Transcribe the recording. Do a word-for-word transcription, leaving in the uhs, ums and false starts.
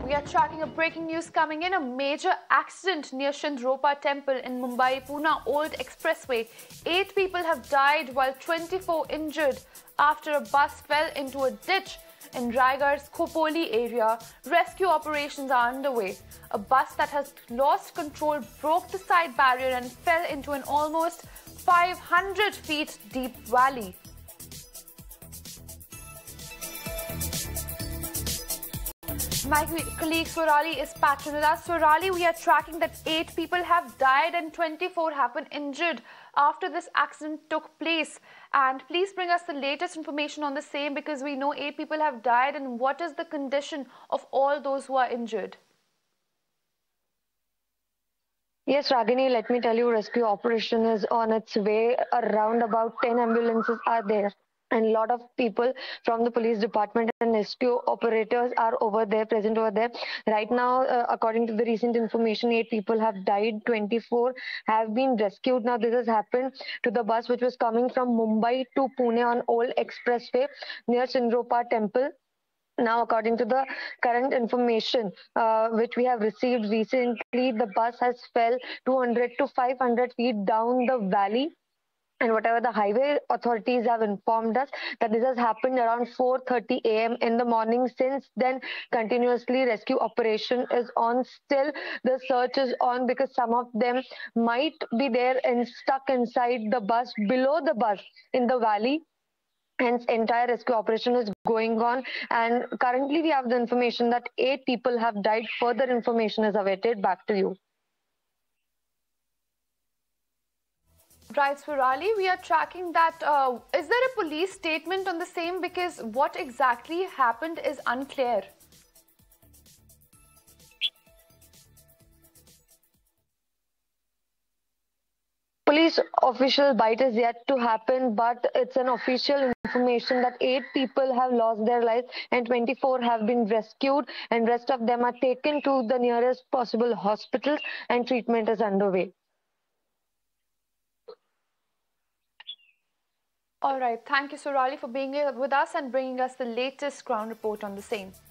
we are tracking a breaking news coming in. A major accident near Shingroba temple in Mumbai-Pune Old Expressway. Eight people have died while twenty-four injured after a bus fell into a ditch in Raigad's Khopoli area. Rescue operations are underway. A bus that has lost control broke the side barrier and fell into an almost five hundred feet deep valley. My colleague Swarali is patching with us. Swarali, we are tracking that eight people have died and twenty-four have been injured after this accident took place. And please bring us the latest information on the same, because we know eight people have died, and what is the condition of all those who are injured? Yes, Ragini, let me tell you, rescue operation is on its way. Around about ten ambulances are there, and a lot of people from the police department and rescue operators are over there, present over there. Right now, uh, according to the recent information, eight people have died, twenty-four have been rescued. Now, this has happened to the bus which was coming from Mumbai to Pune on Old Expressway near Shingroba temple. Now, according to the current information uh, which we have received recently, the bus has fell two hundred to five hundred feet down the valley. And whatever the highway authorities have informed us, that this has happened around four thirty a m in the morning. Since then, continuously rescue operation is on. Still, the search is on, because some of them might be there and stuck inside the bus, below the bus in the valley. Hence, entire rescue operation is going on, and currently we have the information that eight people have died. Further information is awaited. Back to you. Right, Swarali, we are tracking that. Uh, is there a police statement on the same? Because what exactly happened is unclear. Police official bite is yet to happen, but it's an official information that eight people have lost their lives and twenty-four have been rescued, and rest of them are taken to the nearest possible hospitals and treatment is underway. All right. Thank you, Swarali, for being here with us and bringing us the latest ground report on the same.